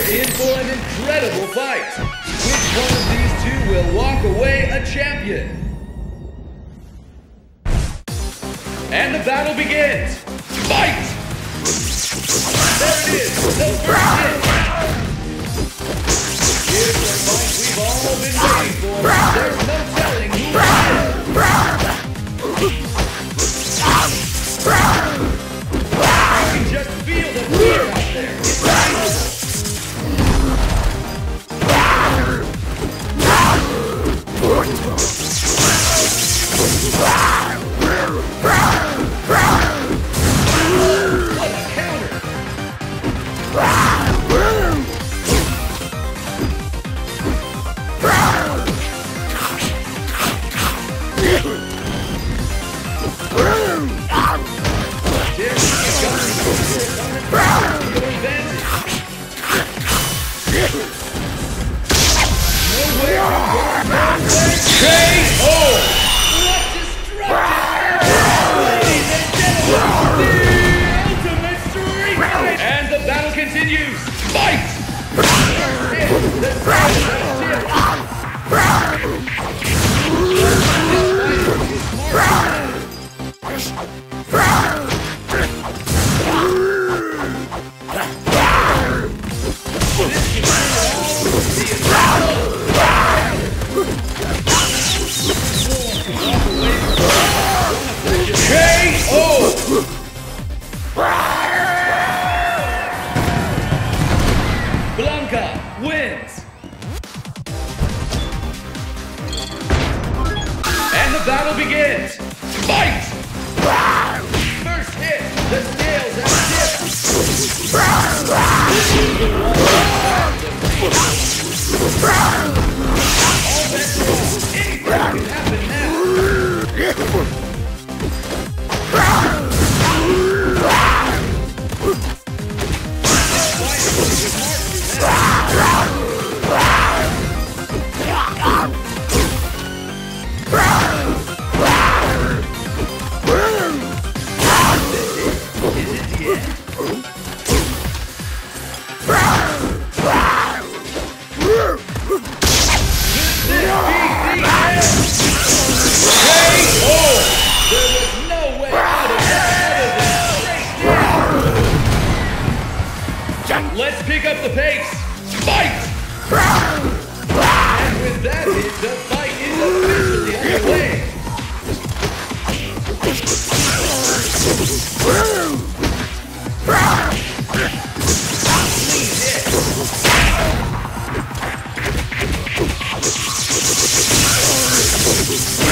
in for an incredible fight. Which one of these two will walk away a champion? And the battle begins. Fight! There it is, the first hit. Here's the fight we've all been waiting for. There's no telling who will win. You can just feel the fear out there. It's palpable. What a counter! And the battle continues. Fight! Blanka wins. And the battle begins. Fight! First hit, the scales have tipped. All bets are off. Anything can happen now. Let's pick up the pace. Fight! And with that hit, the fight is officially underway. Clean hit.